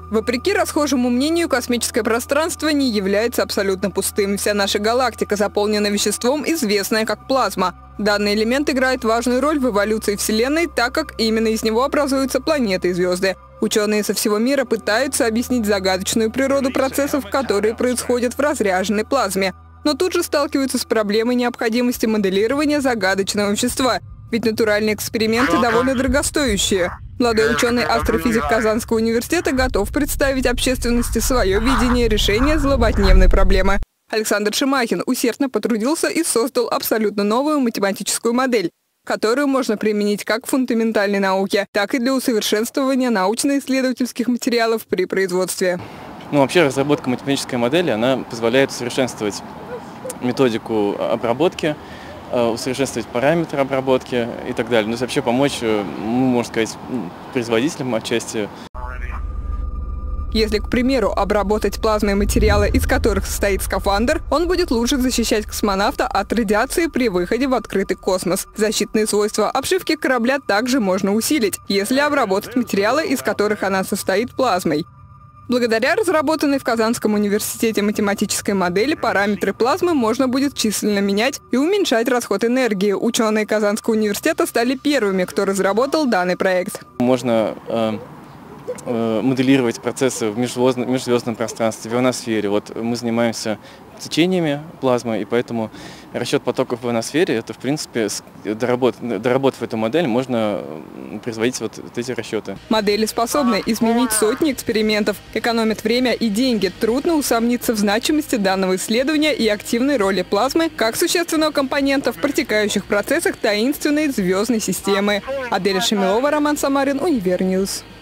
Вопреки расхожему мнению, космическое пространство не является абсолютно пустым. Вся наша галактика заполнена веществом, известное как плазма. Данный элемент играет важную роль в эволюции Вселенной, так как именно из него образуются планеты и звезды. Ученые со всего мира пытаются объяснить загадочную природу процессов, которые происходят в разряженной плазме. Но тут же сталкиваются с проблемой необходимости моделирования загадочного вещества. Ведь натуральные эксперименты довольно дорогостоящие. Молодой ученый-астрофизик Казанского университета готов представить общественности свое видение решения злободневной проблемы. Александр Шимахин усердно потрудился и создал абсолютно новую математическую модель, которую можно применить как в фундаментальной науке, так и для усовершенствования научно-исследовательских материалов при производстве. Вообще разработка математической модели, она позволяет усовершенствовать методику обработки, усовершенствовать параметры обработки и так далее. То есть вообще помочь, можно сказать, производителям отчасти. Если, к примеру, обработать плазмой материалы, из которых состоит скафандр, он будет лучше защищать космонавта от радиации при выходе в открытый космос. Защитные свойства обшивки корабля также можно усилить, если обработать материалы, из которых она состоит плазмой. Благодаря разработанной в Казанском университете математической модели параметры плазмы можно будет численно менять и уменьшать расход энергии. Ученые Казанского университета стали первыми, кто разработал данный проект. Можно моделировать процессы в межзвездном пространстве, в ионосфере. Вот мы занимаемся течениями плазмы, и поэтому расчет потоков в ионосфере, это, в принципе, доработав эту модель, можно производить вот эти расчеты. Модели способны изменить сотни экспериментов, экономят время и деньги. Трудно усомниться в значимости данного исследования и активной роли плазмы как существенного компонента в протекающих процессах таинственной звездной системы. Аделя Шамилова, Роман Самарин, Универньюз.